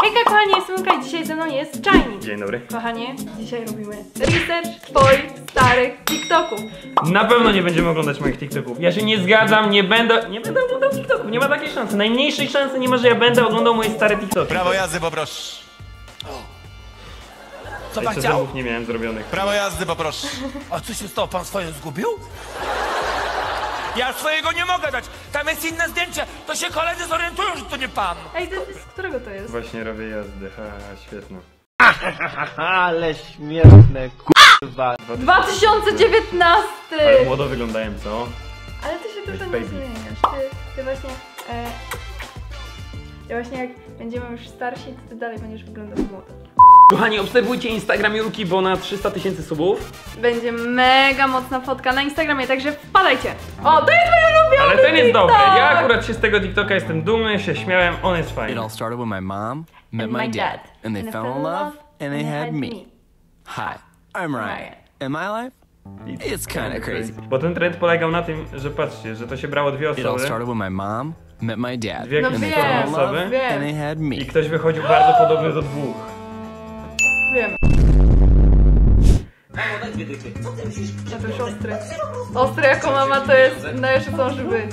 Hejka kochani, jestem Łuka i dzisiaj ze mną jest Czajnik. Dzień dobry. Kochanie, dzisiaj robimy research twoich starych TikToków. Na pewno nie będziemy oglądać moich TikToków. Ja się nie zgadzam, nie będę oglądał TikToków. Nie ma takiej szansy. Najmniejszej szansy nie ma, że ja będę oglądał moje stare TikToki. Prawo jazdy poproszę. Co pan Jeszcze chciał? zębów nie miałem zrobionych. Prawo jazdy poproszę. A co się stało? Pan swoje zgubił? Ja swojego nie mogę dać. Tam jest inne zdjęcie. To się koledzy zorientują, że to nie pan. Ej, z którego to jest? Właśnie robię jazdy. Świetno. Ale śmieszne, kurwa. 2019! Ale młodo wyglądałem, co? Ale ty się dużo baby. nie zmieniasz. Ty właśnie... Ja właśnie jak będziemy już starsi, to ty dalej będziesz wyglądać młodo. Kochani, obserwujcie Instagram Julki, bo na 300 000 subów. Będzie mega mocna fotka na Instagramie, także wpadajcie. O, to jest mój ulubiony Ale ten jest TikTok! dobry. Ja akurat się z tego TikToka jestem dumny, się śmiałem, on jest It fajny. all started when my mom met And my dad, and they fell in love, and they had me. Hi, I'm Ryan. In my life, it's kinda crazy. Bo ten trend polegał na tym, że patrzcie, że to się brało dwie It all osoby, started when my mom met my dad, dwie No jakieś wiem, same osoby wiem. and they had me. i ktoś wychodził bardzo podobny do dwóch. Wiem. A to już ostry. Ostry jako mama to jest najlepsze żywy.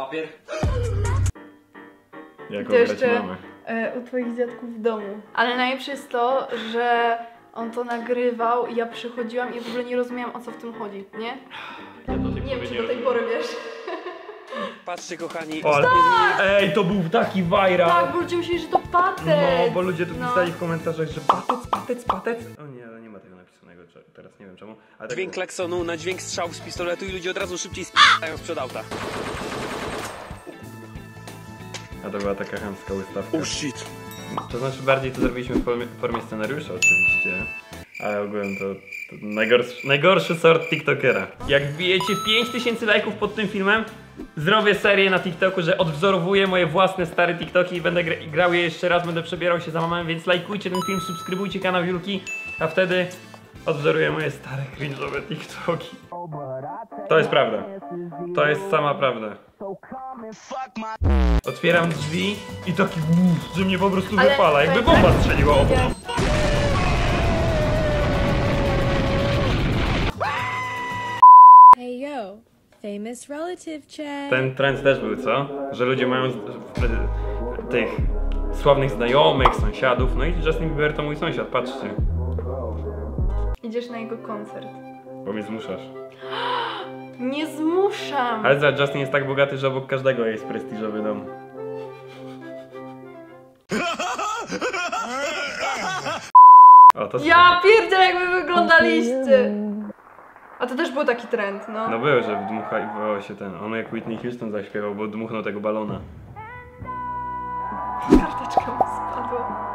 Jak To grać jeszcze mamy. u twoich dziadków w domu. Ale najlepsze jest to, że on to nagrywał i ja przychodziłam i w ogóle nie rozumiałam, o co w tym chodzi, nie? Nie wiem, czy do tej pory wiesz. Patrzcie kochani, O, ale... Ej, to był taki viral! Tak, bo ludzie myśleli, że to patec. No, bo ludzie tu No. pisali w komentarzach, że patec. O nie, ale nie ma tego napisanego, teraz nie wiem czemu. Ale tak... dźwięk klaksonu na dźwięk strzału z pistoletu i ludzie od razu szybciej s***ają sprzed auta. A to była taka chamska ustawka. Oh shit. To znaczy bardziej to zrobiliśmy w formie scenariusza oczywiście, ale ogółem to najgorszy sort tiktokera. Jak wbijecie 5000 lajków pod tym filmem, zrobię serię na TikToku, że odwzorowuję moje własne stare TikToki i będę grał je jeszcze raz, będę przebierał się za mamę, więc lajkujcie ten film, subskrybujcie kanał Julki, a wtedy odwzoruję moje stare cringe'owe TikToki. To jest prawda. To jest sama prawda. Otwieram drzwi i taki że mnie po prostu Ale wypala, to jakby jest bomba tak- strzeliła obok. Hey yo, famous relative check. Ten trend też był, co? Że ludzie mają tych sławnych znajomych, sąsiadów, no i Justin Bieber to mój sąsiad, patrzcie. Idziesz na jego koncert. Bo mnie zmuszasz. Nie zmuszam! Ale za Justin jest tak bogaty, że obok każdego jest prestiżowy dom. O, to Ja pierdzielę, jak wy wyglądaliście! A to też był taki trend, no. No był, że wdmuchało się ten. On jak Whitney Houston zaśpiewał, bo dmuchnął tego balona. Karteczka mi spadła.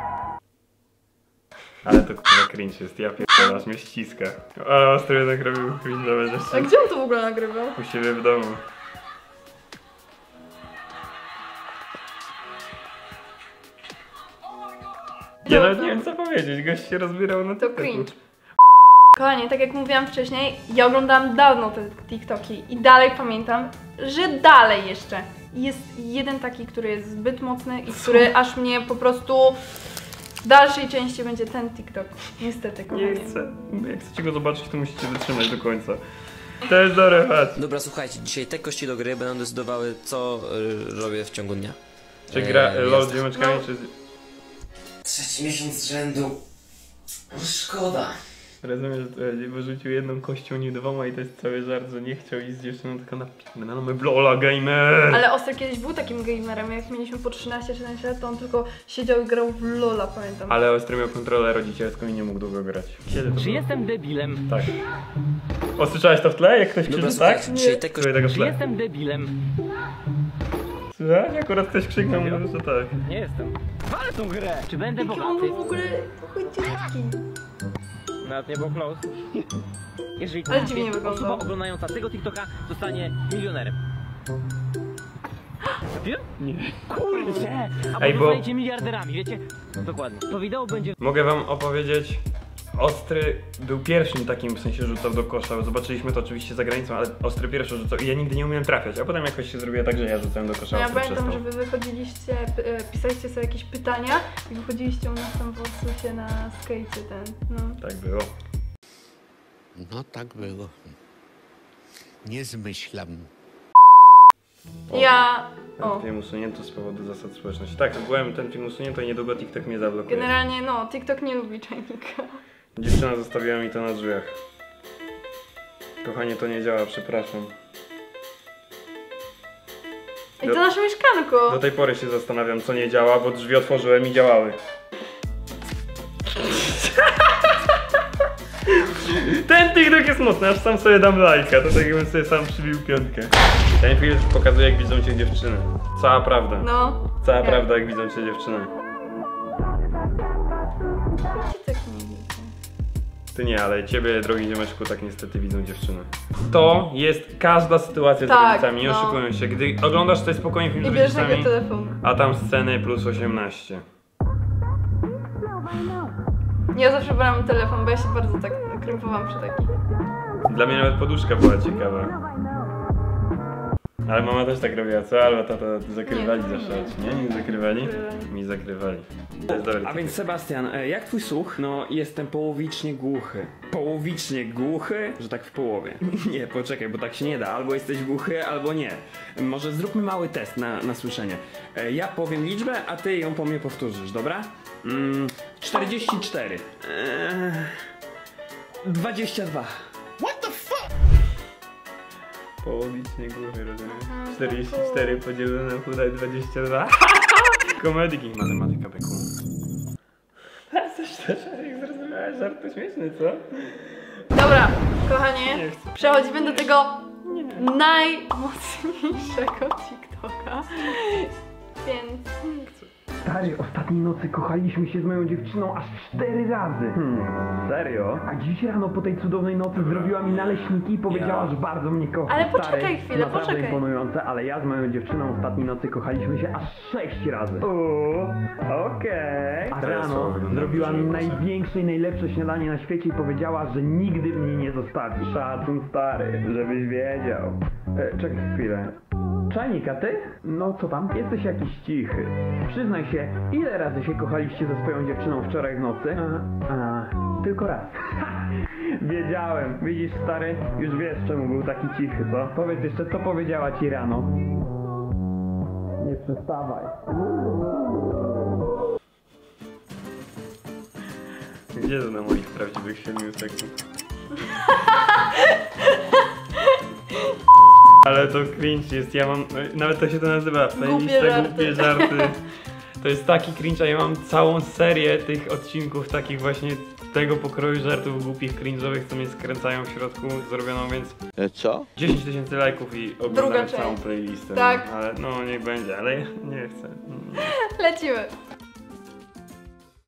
Ale to kurwa cringe jest, ja pierdolę, aż mnie ściska. Ale ostro jednak robił cringe'owe A rzeczy. gdzie on to w ogóle nagrywał? U siebie w domu. Ja nawet nie wiem co powiedzieć, gość się rozbierał na To TikToku. cringe. Kochanie, tak jak mówiłam wcześniej, ja oglądałam dawno te TikToki i dalej pamiętam, że dalej jeszcze jest jeden taki, który jest zbyt mocny i który aż mnie po prostu w dalszej części będzie ten TikTok. Niestety, kochanie. Nie chcę. Jak chcecie go zobaczyć, to musicie wytrzymać do końca. To jest dobre, chodź. Dobra, słuchajcie, dzisiaj te kości do gry będą decydowały, co robię w ciągu dnia. Czy gra LOL z jazda. ziomeczkami, No. czy... Trzeci miesiąc z rzędu. Szkoda. Rozumiem, że wyrzucił jedną kością, nie dwoma i to jest cały żart, że nie chciał iść z dziewczyną, tylko na w LOLa gamer. Ale Ostry kiedyś był takim gamerem, jak mieliśmy po 13-14 lat, to on tylko siedział i grał w LOLa, pamiętam. Ale Ostry miał kontrolę rodzicielską i nie mógł długo grać. Kiedy to Czy było? jestem debilem? Tak. O, słyszałeś to w tle? Jak ktoś Dobra, krzyczy, tak? słuchajcie, dzisiaj te kości... Słuchaj tego w Czy tle. jestem debilem? Słyszałeś? Akurat ktoś krzyknął, mówię, że tak. Nie jestem. Walę tą grę! Czy będę Jaki on bogaty? był w ogóle chudziutki. Nawet nie było close. Jeżeli Ale dziwnie wyglądał. osoba oglądająca tego TikToka zostanie milionerem. Wiem? Nie. Kurczę! A Ej, bo bo- zostaniecie miliarderami, wiecie? Dokładnie. To wideo będzie... Mogę wam opowiedzieć Ostry był pierwszym takim, w sensie rzucał do kosza, zobaczyliśmy to oczywiście za granicą, ale Ostry pierwszy rzucał i ja nigdy nie umiałem trafiać, a potem jakoś się zrobiło tak, że ja rzucałem do kosza, Ja Ostry pamiętam, że przestał. wy wychodziliście, pisaliście sobie jakieś pytania i wychodziliście u nas tam po prostu się na skejcie ten, no. Tak było. No tak było. Nie zmyślam. Ja... Ten O. film usunięto z powodu zasad społeczności. Tak, byłem ten film usunięto i niedługo TikTok mnie zablokuje. Generalnie no, TikTok nie lubi czajnika. Dziewczyna zostawiła mi to na drzwiach. Kochanie, to nie działa, przepraszam. I to nasze mieszkanko! Do tej pory się zastanawiam, co nie działa, bo drzwi otworzyłem i działały. Ten TikTok jest mocny, aż sam sobie dam lajka, to tak jakbym sobie sam przybił piątkę. Ten film pokazuje, jak widzą cię dziewczyny. Cała prawda. No. Cała prawda, jak widzą cię dziewczyny. Ci tak nie widzę. Ty nie, ale ciebie, drogi ziomeczku, tak niestety widzą dziewczyny. To jest każda sytuacja z Tak, rodzicami, nie no. oszukują się. Gdy oglądasz coś spokojnie film I z bierz rodzicami, tego telefonu. a tam sceny plus 18. Ja zawsze brałam telefon, bo ja się bardzo tak krępowałam przy takich. Dla mnie nawet poduszka była ciekawa. Ale mama też tak robiła, co? Ale tata zakrywali Nie, zawsze nie. oczy, nie? Nie zakrywali? Zakrywali. Mi zakrywali. To jest dobry A więc Sebastian, jak twój słuch? No, jestem połowicznie głuchy. Połowicznie głuchy? Że tak w połowie. Nie, poczekaj, bo tak się nie da. Albo jesteś głuchy, albo nie. Może zróbmy mały test na słyszenie. Ja powiem liczbę, a ty ją po mnie powtórzysz, dobra? 44. 22. Połowicznie głuchy, rozumiem. 44 podzielone na pół daje 22. Komedyki, matematyka beku. Coś też, jak zrozumiałeś, żart to śmieszny, co? Dobra, kochanie, Nie chcę. przechodzimy do tego najmocniejszego TikToka. Więc... Stary, ostatniej nocy kochaliśmy się z moją dziewczyną aż 4 razy. Serio? A dziś rano po tej cudownej nocy zrobiła mi naleśniki i powiedziała, że bardzo mnie kocha. Ale poczekaj Stary, chwilę, naprawdę poczekaj. imponujące, ale ja z moją dziewczyną ostatniej nocy kochaliśmy się aż 6 razy. Okej. A To jest rano słowo, wygląda zrobiła mi dobrze, największe i najlepsze śniadanie na świecie i powiedziała, że nigdy mnie nie zostawi. Szacun, stary, żebyś wiedział. Czekaj chwilę. Czajnik, a ty? No co tam? Jesteś jakiś cichy. Przyznaj się, ile razy się kochaliście ze swoją dziewczyną wczoraj w nocy? Tylko raz. Wiedziałem. Widzisz, stary? Już wiesz, czemu był taki cichy, co? Powiedz jeszcze, co powiedziała ci rano. Nie przestawaj. Gdzie to na moich prawdziwych 7 sekund? Ale to cringe jest, ja mam, nawet to się to nazywa, playlista głupie żarty. To jest taki cringe, a ja mam całą serię tych odcinków takich właśnie tego pokroju żartów głupich, cringe'owych, co mnie skręcają w środku, zrobioną, więc... Co? 10 000 lajków i Druga oglądam część. całą playlistę. Tak. No, ale no niech będzie, ale ja nie chcę. Lecimy.